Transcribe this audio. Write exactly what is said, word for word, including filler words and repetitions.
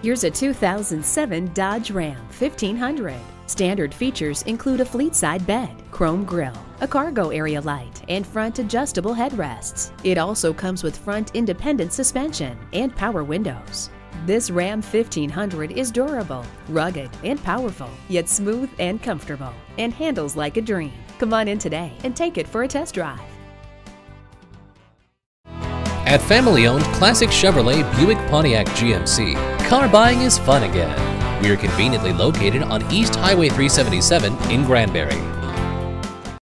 Here's a two thousand seven Dodge Ram fifteen hundred. Standard features include a fleet-side bed, chrome grille, a cargo area light, and front adjustable headrests. It also comes with front independent suspension and power windows. This Ram fifteen hundred is durable, rugged, and powerful, yet smooth and comfortable, and handles like a dream. Come on in today and take it for a test drive. At family-owned classic Chevrolet Buick Pontiac G M C, car buying is fun again. We are conveniently located on East Highway three seventy-seven in Granbury.